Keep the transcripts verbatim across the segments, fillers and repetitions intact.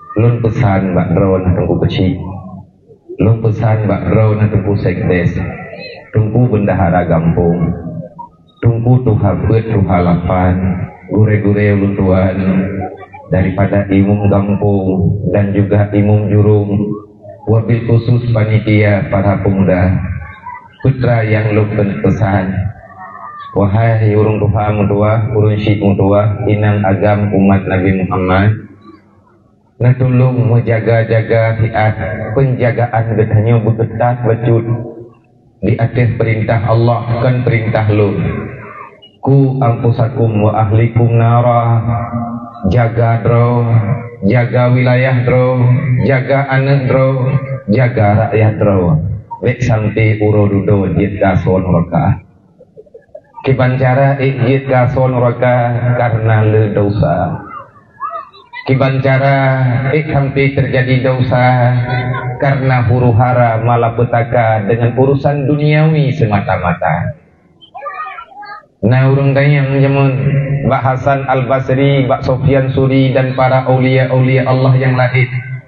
Lun pesan Mbak Dro na tungku kecil, lun pesan Mbak Dro na tungku sekdes, tungku bendahara gampung, tungku tuha bet tuha lapan, gure-gure ulun tuan, daripada imum gampung dan juga imum jurung, wabil khusus panitia para pemuda, putra yang lun pesan, wahai urung tuha mutua, urung syik mutua, inang agam umat Nabi Muhammad, na tolong menjaga-jaga hiat penjagaan getahnya berketat becut di atas perintah Allah kan perintah lu ku ampusakum wa ahlikum nara, jaga dro, jaga wilayah dro, jaga anak dro, jaga rakyat dro, bek sampai uro dudo jit kason roka kibancara jit kason roka karena le dosa, kibancara eh sampai terjadi dosa karena huru hara malapetaka dengan urusan duniawi semata-mata. Nah urung dayang jamun Mbak Hasan Al Basri, Mbak Sofyan Suri dan para aulia-aulia Allah yang lain,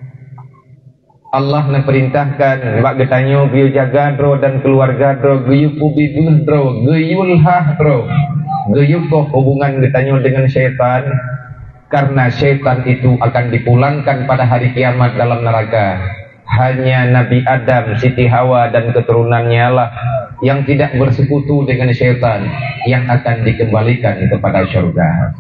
Allah nak perintahkan Mbak getanyo biu jaga dro dan keluarga dro, guyup ubi dro, guyulhah dro, guyup hubungan getanyo dengan syaitan. Karena syaitan itu akan dipulangkan pada hari kiamat dalam neraka. Hanya Nabi Adam, Siti Hawa dan keturunannya lah yang tidak bersekutu dengan syaitan yang akan dikembalikan kepada syurga.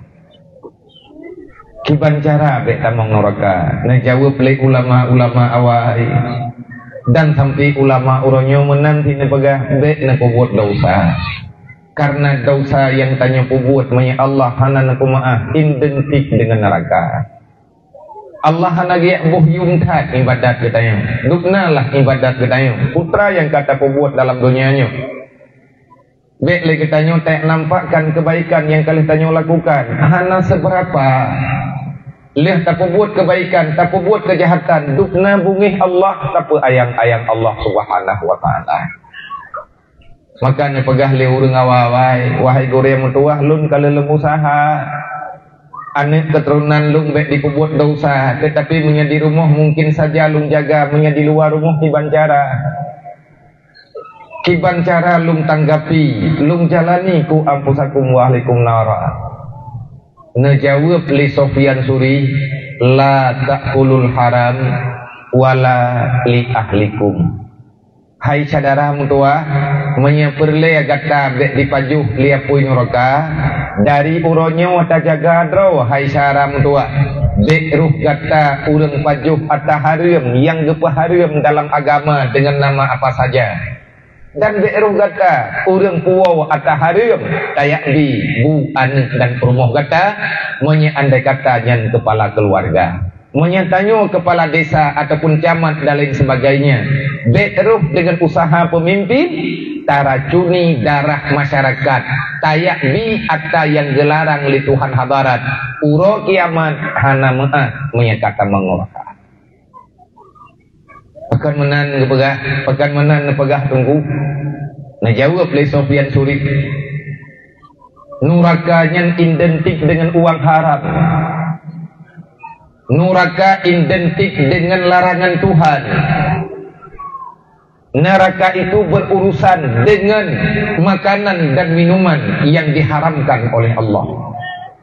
Kibancara bek tamang neraka. Najawab oleh ulama-ulama awal dan sampai ulama uronyo menanti nepegah bek nak buat dosa. Karena dosa yang tanya pubuat manya Allah hana naku maaf identik dengan neraka. Allah hana giyak buh yumtat ibadat katanya. Duknalah ibadat katanya. Putra yang kata pubuat dalam dunianya. Bek le katanya tak nampakkan kebaikan yang kalian tanya lakukan. Hana seberapa. Leh tak pubuat kebaikan, tak pubuat kejahatan. Dukna bungih Allah tak ayang-ayang Allah Subhanahu wa taala. Makanya pegah le urang awawai, wahai gore mutuah lun kalelem usaha anak keturunan lun bek dipubut dosa, tetapi menjadi rumah mungkin saja lun jaga, menjadi luar rumah kibancara kibancara lun tanggapi, lun jalani ku ampusakum wa ahlikum nara. Najawab li Sofyan Suri, la ta'kulul haram wala li ahlikum. Hai saudara mutua, menyeperle agata bek dipajuh liapui neraka dari uronyo ta jaga dro. Hai saudara mutua, bek ruh gata urang pajuh atau haram yang gepah haram dalam agama dengan nama apa saja. Dan bek ruh gata urang puau atau haram kayak di bu anak dan perumoh gata menye andai kata nyan kepala keluarga, menyatanyo kepala desa ataupun camat dan lain sebagainya. Betruh dengan usaha pemimpin taracuni darah masyarakat, tayak bi atta yang gelarang li Tuhan hadarat uro kiamat hana maah menyatakan menguraka. Pekan menan ngepegah, pekan menan ngepegah tunggu. Nah jawab li Sofyan Suri, nurakanya identik dengan uang haram, neraka identik dengan larangan Tuhan. Neraka itu berurusan dengan makanan dan minuman yang diharamkan oleh Allah.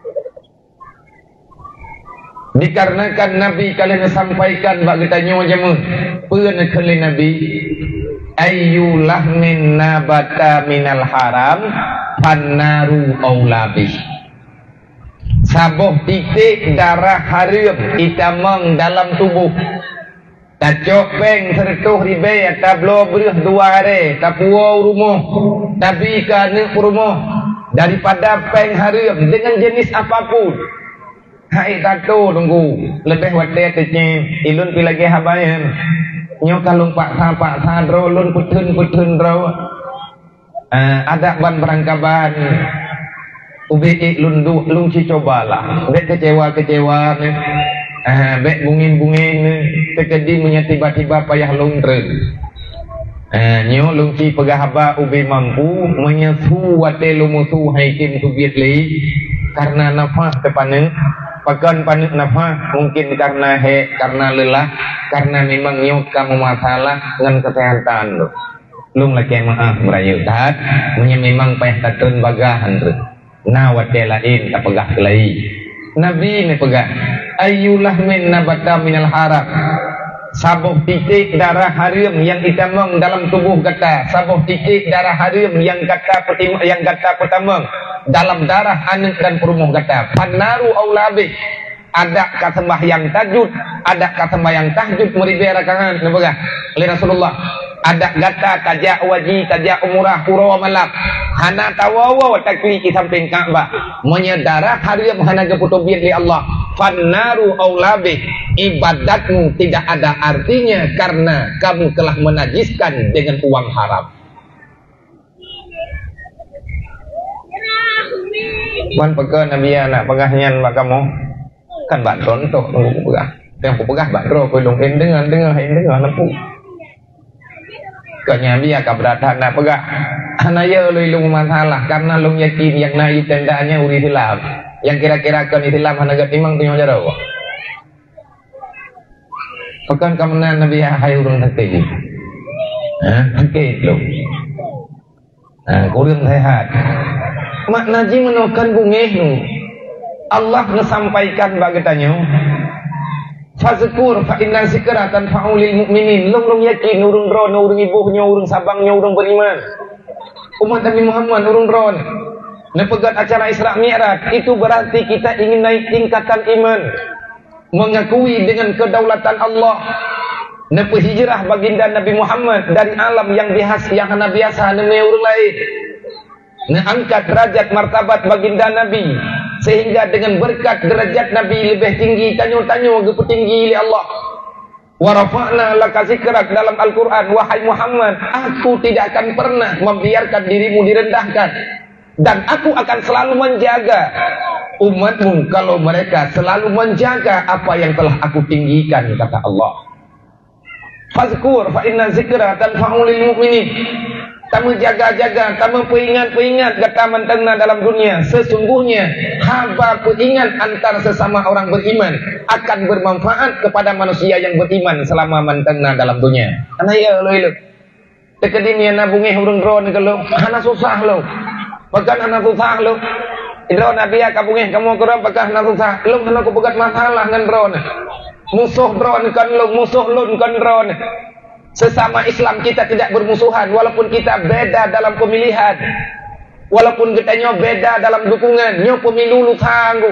Dikarenakan Nabi kalian sampaikan bagi tanya jamun pun kali Nabi ayyulah min nabata minal haram pannaru aulabih. Saboh titik darah haram itamang dalam tubuh. Tak copeng sertuh ribe tak belo berih dua hari tak puau rumah tapi kerana rumah daripada peng haram dengan jenis apapun. Hai tato tunggu lebih wadah tecing ilun pi lagi habayan nyo kalung pak sa pak sa dro lun putun putun dro uh, ada ban berangkaban ubi lun du lun ci cobalah bek kecewa kecewa Ah, bek bungin-bungin terkedi punya tiba-tiba payah longtren. Ah, nyo longci pegahaba ubi mampu menyesu wate lumusu haikim subiet li karena nafas tepane Pakan panik nafah mungkin karena he, karena lelah, karena memang nyok kamu masalah dengan kesehatan lo. Lung lagi maaf merayu tat, punya memang payah tatun bagahan tu. Nawat lain tak pegah kelai. Nabi ni pegah. Ayulah min nabata minal haram. Sabuh titik darah haram yang itamang dalam tubuh kata. Sabuh titik darah haram yang kata pertama, yang kata pertama dalam darah anak dan perumuh kata. Panaru aulabi. Ada kata sembahyang tajud, ada kata sembahyang tahajud meribah rakaat nampak oleh Rasulullah. Ada kata kajak waji, kajak umrah, pura malam. Hana tawawa takwi di samping Ka'bah. Menyedarah haram hana keputubian li Allah. Fannaru aulabi. Ibadatmu tidak ada artinya karena kamu telah menajiskan dengan uang haram. Man pegah Nabi anak pegahnya mak kamu kan bak rontok tunggu pegah. Yang pegah bak ro pelung dengan dengan dengan lampu. Kanya biar keberatan nak pegah. Anaya lu ilung masalah karena lu yakin yang naik tendanya uri Islam. Yang kira-kira kan Islam hanagat imang punya jaro. Pekan kamenan Nabi hai urang sakit. Hah, sakit lu. Ah, kurang sehat. Mak Naji menokan bungeh nu. Allah ngesampaikan bagetanya. Fazkur fa inna zikra tanfa'ulil mu'minin. Long long yakin urang ron, urang ibuhnya, urang sabangnya, urang beriman. Umat Nabi Muhammad urang ron. Nepegat acara Isra Mi'raj itu berarti kita ingin naik tingkatan iman. Mengakui dengan kedaulatan Allah. Nepe hijrah baginda Nabi Muhammad dari alam yang biasa yang hana biasa neme urang lain. Angkat derajat martabat baginda Nabi sehingga dengan berkat derajat Nabi lebih tinggi tanyo-tanyo ge petinggi oleh Allah. Wa rafa'na laka zikrak dalam Al-Qur'an, wahai Muhammad, aku tidak akan pernah membiarkan dirimu direndahkan dan aku akan selalu menjaga umatmu kalau mereka selalu menjaga apa yang telah aku tinggikan, kata Allah. Fazkur fa inna zikra tanfa'ulil mu'minin. Kamu jaga-jaga, kamu peringat-peringat kata mentengna dalam dunia. Sesungguhnya haba peringat antara sesama orang beriman akan bermanfaat kepada manusia yang beriman selama mentengna dalam dunia. Karena ya lo lo. Tekadimnya nabungnya urung ron kalau hana susah lo. Bahkan hana susah lo. Idro nabi ya kabungnya kamu kurang bahkan hana susah. Lo hana kepegat masalah dengan ron. Musuh ron kan lo, musuh lun kan ron. Sesama Islam kita tidak bermusuhan walaupun kita beda dalam pemilihan, walaupun kita nyo beda dalam dukungan, nyo pemilu lu tangguh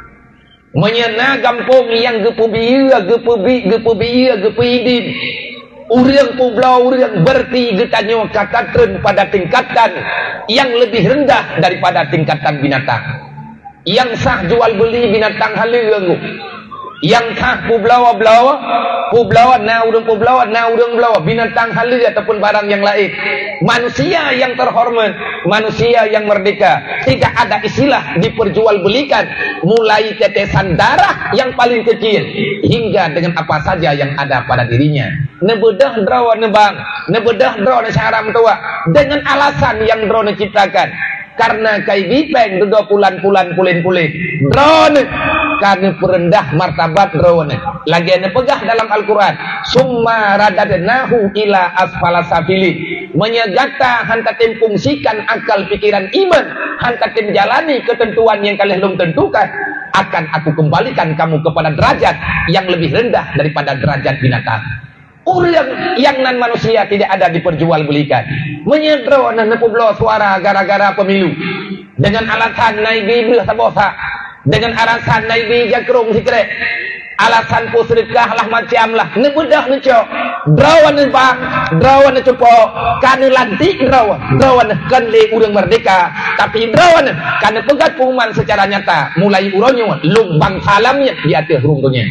menyena gampung yang gepubiya gepubi gepubiya gepidin urang pulau urang berti kita nyo katatren pada tingkatan yang lebih rendah daripada tingkatan binatang yang sah jual beli binatang haleuh. Yang sah publawa blawa, publawa na urang publawa na urang blawa binatang halus ataupun barang yang lain. Manusia yang terhormat, manusia yang merdeka, tidak ada istilah diperjualbelikan mulai tetesan darah yang paling kecil hingga dengan apa saja yang ada pada dirinya. Nebedah drawa nebang, nebedah drawa syaram tua dengan alasan yang drone ciptakan. Karena kai bipeng dua pulan-pulan pulin-pulin drone karena perendah martabat drone lagi ane pegah dalam Al-Quran summa radadnahu ila asfala safili menyegata hantatin fungsikan akal pikiran iman hantatin jalani ketentuan yang kalian belum tentukan akan aku kembalikan kamu kepada derajat yang lebih rendah daripada derajat binatang. Orang yang non manusia tidak ada diperjualbelikan. Menyedro dan nepublo suara gara-gara pemilu. Dengan alasan naik bibir sabosa. Dengan alasan naik bi jakrung sikrek. Alasan pusrikah lah macam lah. Nebudah necok. Drawan nebang. Drawan necopo. Karena lantik drawan. Drawan kan le urang merdeka. Tapi drawan karena pegat pengumuman secara nyata. Mulai uronyo lumbang salamnya di atas rungtunya.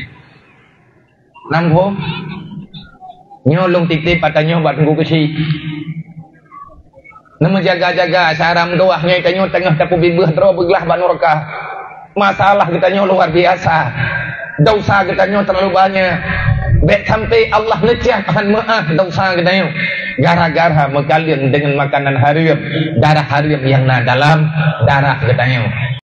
Nampo. Nyolong titip patanya buat tunggu kesi. Nama jaga-jaga saram doahnya kanyo tengah tapu bibah draw beglah banorka. Masalah kita nyo luar biasa. Dosa kita nyo terlalu banyak. Baik sampai Allah necahkan maaf dosa kita nyo. Gara-gara mekalian dengan makanan haram, darah haram yang na dalam darah kita nyo.